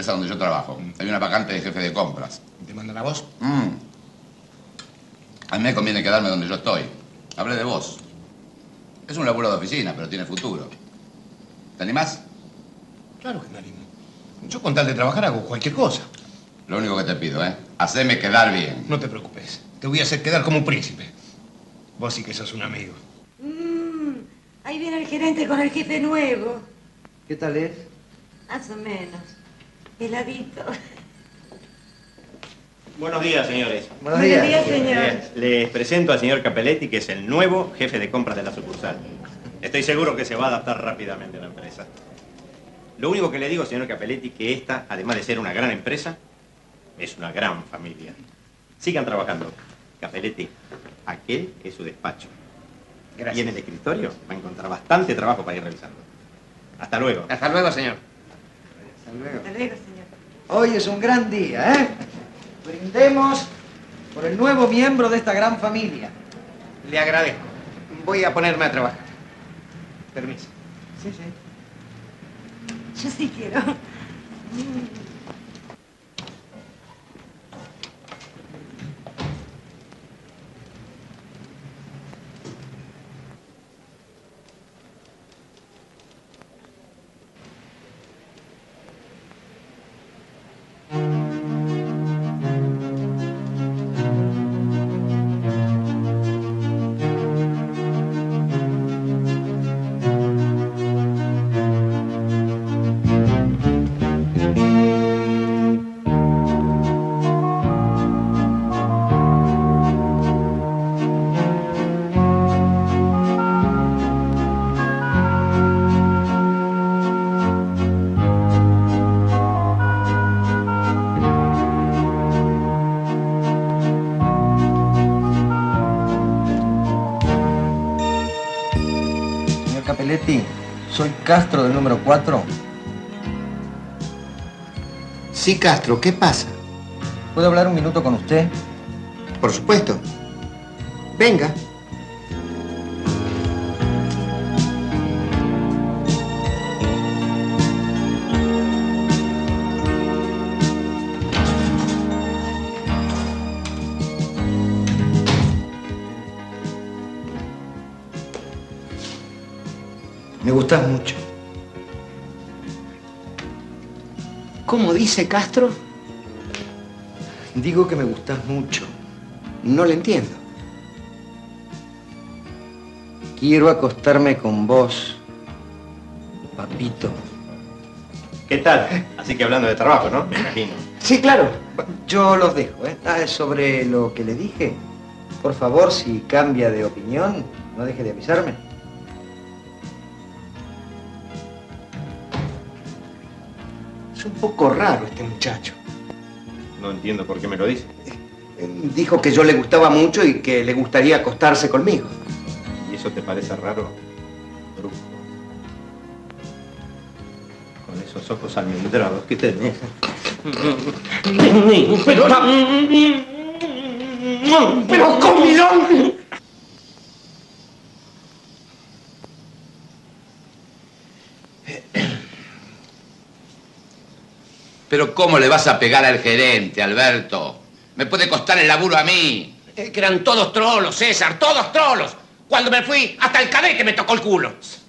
empresa donde yo trabajo. Hay una vacante de jefe de compras. ¿Te mandan a vos? A mí me conviene quedarme donde yo estoy. Hablé de vos. Es un laburo de oficina, pero tiene futuro. ¿Te animás? Claro que me animo. Yo con tal de trabajar hago cualquier cosa. Lo único que te pido, haceme quedar bien. No te preocupes. Te voy a hacer quedar como un príncipe. Vos sí que sos un amigo. Ahí viene el gerente con el jefe nuevo. ¿Qué tal es? Más o menos. Heladito. Buenos días, señores. Buenos días. Buenos días, señor. Les presento al señor Capelletti, que es el nuevo jefe de compras de la sucursal. Estoy seguro que se va a adaptar rápidamente a la empresa. Lo único que le digo, señor Capelletti, que esta, además de ser una gran empresa, es una gran familia. Sigan trabajando. Capelletti, aquel es su despacho. Gracias. Y en el escritorio va a encontrar bastante trabajo para ir realizando. Hasta luego. Hasta luego, señor. Hasta luego. Hasta luego, señor. Hoy es un gran día, ¿eh? Brindemos por el nuevo miembro de esta gran familia. Le agradezco. Voy a ponerme a trabajar. Permiso. Sí, sí. Yo sí quiero. Capelletti, soy Castro del número 4. Sí, Castro, ¿qué pasa? ¿Puedo hablar un minuto con usted? Por supuesto. Venga. Me gustas mucho. ¿Cómo dice Castro? Digo que me gustas mucho. No le entiendo. Quiero acostarme con vos, papito. ¿Qué tal? Así que hablando de trabajo, ¿no? Me imagino. Sí, claro. Yo los dejo, ¿eh? Sobre lo que le dije, por favor, si cambia de opinión, no deje de avisarme. Es un poco raro este muchacho. No entiendo por qué me lo dice. Dijo que yo le gustaba mucho y que le gustaría acostarse conmigo. ¿Y eso te parece raro, brujo? Con esos ojos almendrados que tenés. ¡Pero comilón! Pero ¿cómo le vas a pegar al gerente, Alberto? Me puede costar el laburo a mí. Que eran todos trolos, César, todos trolos. Cuando me fui, hasta el cadete me tocó el culo.